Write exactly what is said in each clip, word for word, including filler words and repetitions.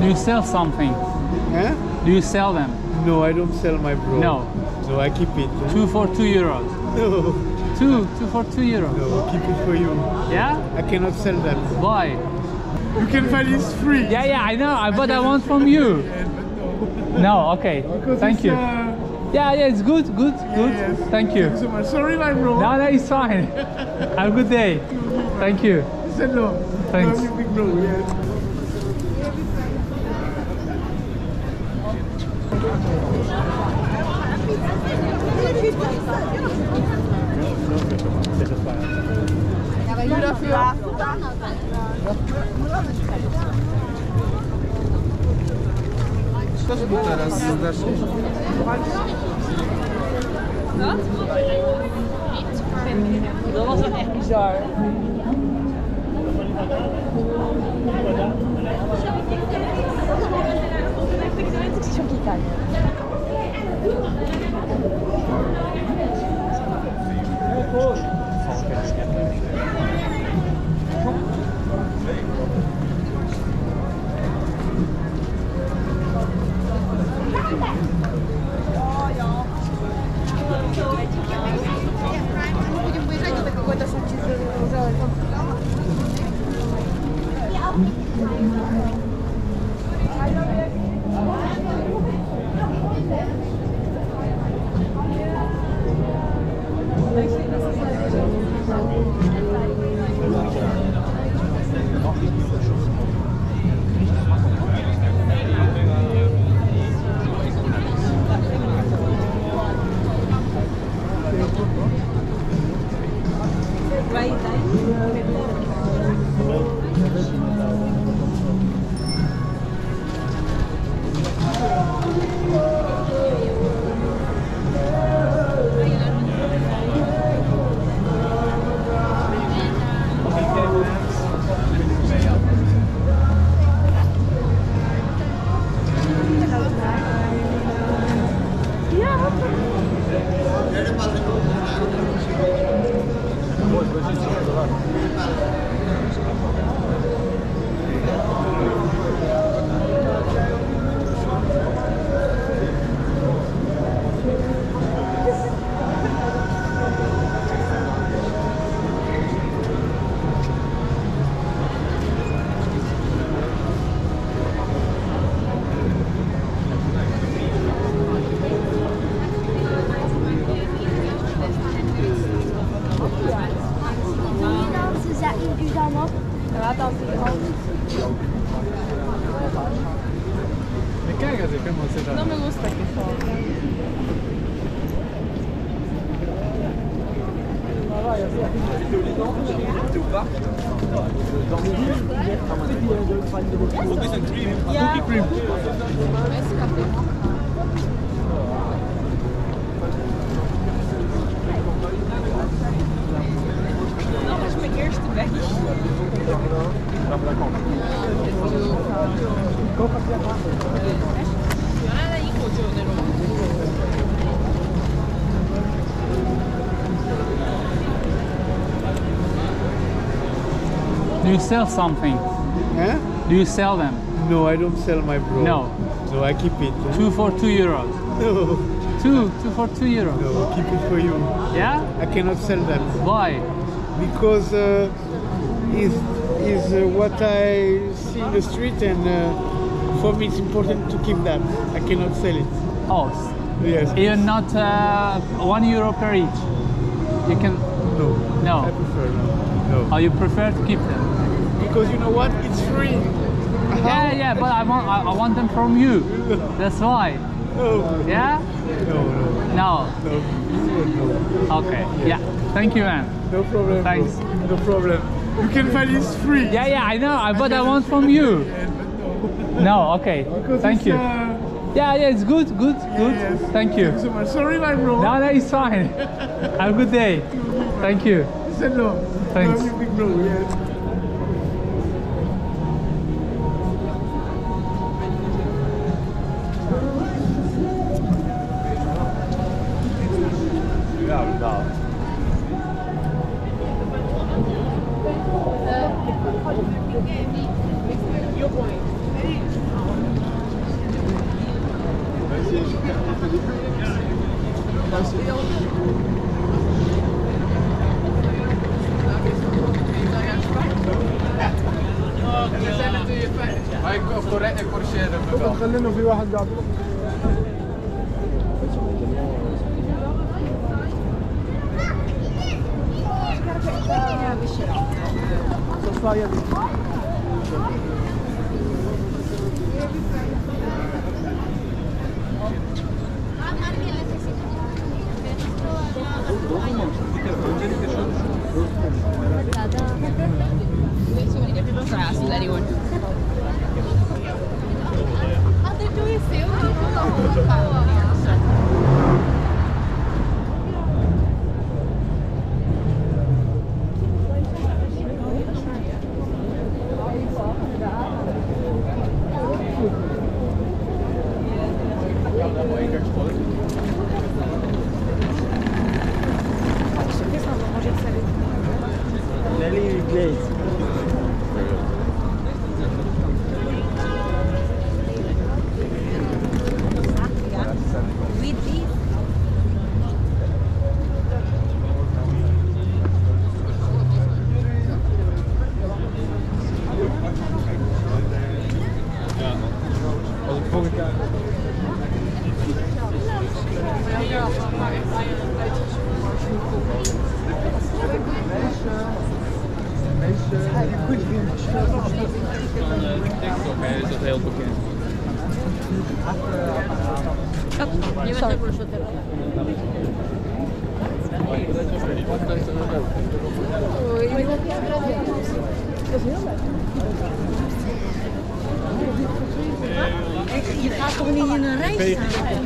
Do you sell something? Huh? Do you sell them? No, I don't sell my bro. No. No, I keep it. Two for two euros. No. Two, two for two euros. No, keep it for you. Yeah? I cannot sell that. Why? You can find it free. Yeah, yeah, I know, I, but I want from you. No, okay. Because Thank it's, you. Uh, Yeah, yeah, it's good, good, good. yes. Thank you. Thank you so much. Sorry, my bro. No, no, it's fine. Have a good day. Thank you. Say no. Thanks. Love you, big bro. Yes. Co by teraz zdarzy? Dat was wel echt bizar. Будем выезжать до какой-то Me cagas de cómo se da. No me gusta que salga. Ja. Dat was mijn eerste weg. Do you sell something? Huh? Do you sell them? No, I don't sell my bro. No. No, I keep it. Two for two euros. No. Two, two for two euros. No, keep it for you. Yeah? I cannot sell that. Why? Because uh, is is uh, what I see in the street, and uh, for me it's important to keep that. I cannot sell it. Oh, Yes. even not uh, one euro per each. You can. No. No. I prefer no. No. Oh, you prefer to keep them? Because you know what? It's free. Yeah, yeah, but I want, I, I want them from you. That's why. No. Yeah? No. No. No. No. No. Okay. Yeah. Thank you, man. No problem. Thanks. Bro. No problem. You can find it free. Yeah, yeah, I know, I, but I want from you. No, okay. Because Thank it's, you. Uh, Yeah, yeah, it's good, good, good. yes. Thank you. Thank you so much. Sorry, my bro. No, no, it's fine. Have a good day. Thank you. Say no. Thanks. Love you, big bro. Yes. Your point. هاي كورشير خلينا في واحد قاعد Sorry, I asked anyone. Nelly Glaze. With these? Als ik volgend jaar... Oké, is dat heel bekend. Je bent ook prosciutto. Je gaat toch niet in een reis staan?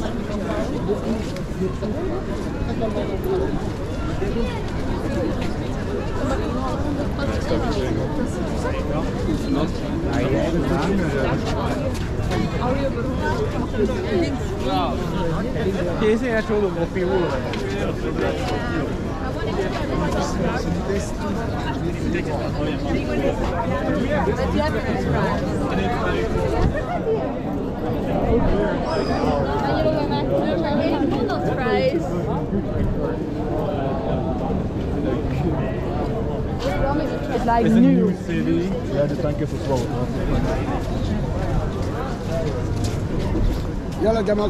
Che sei a solo un più uno. It's like Is a new. new city. Ja, de tank is versloten. يلا جمال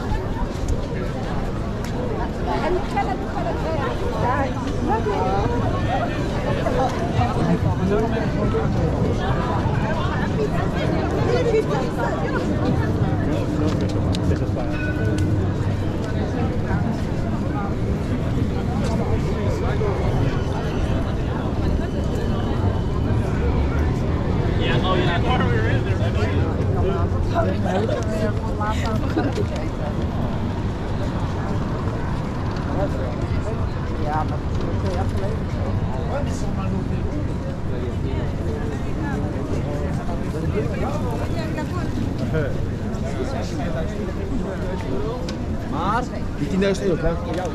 Ja, maar twee jaar geleden. Maar die tienduizend euro krijg ik voor jou.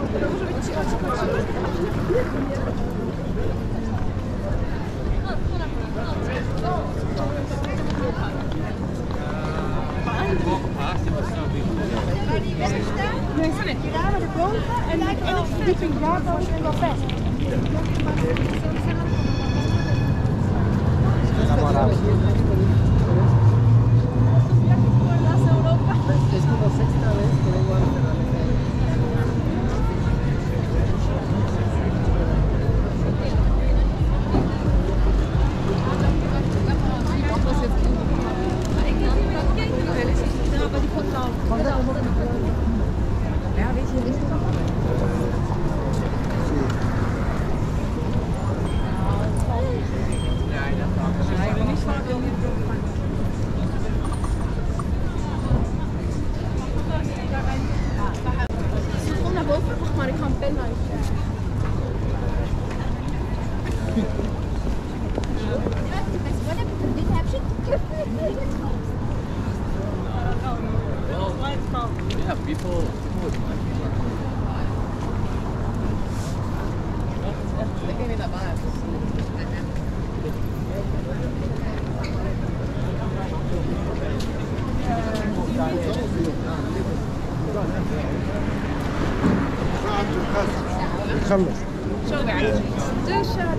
Ja, maar de boven en dan de verdieping daar en wel best. تخلص. Zo werkt het. Dus uh,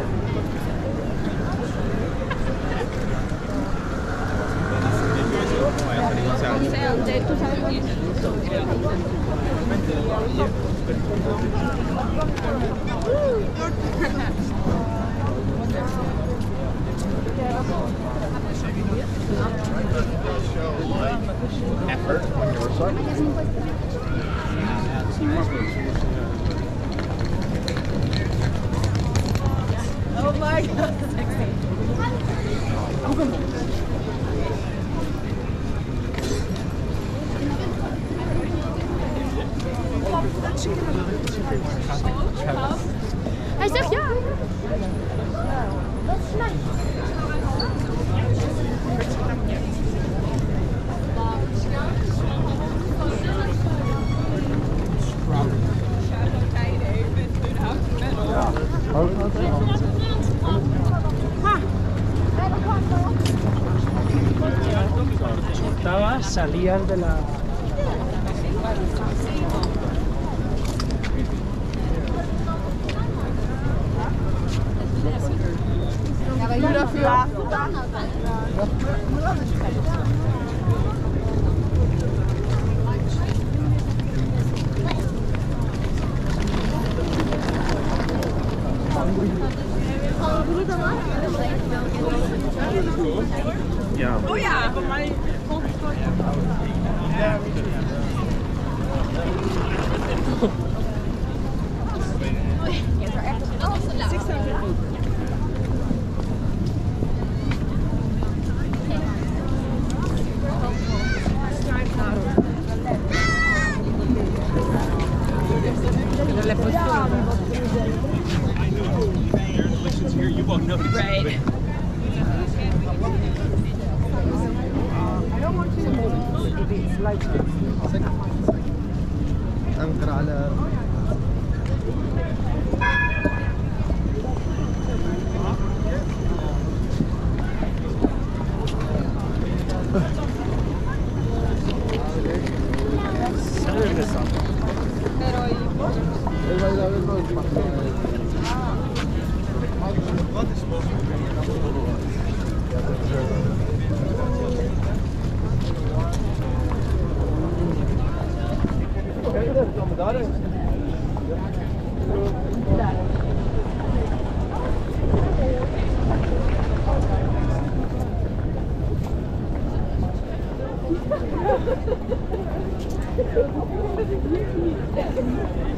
Effort on your side. oh my god. Hij zegt ja. Dat is nice. Estaba, salían de la... Ja. Oh ja, voor mij. Right. أنكر على Thank you.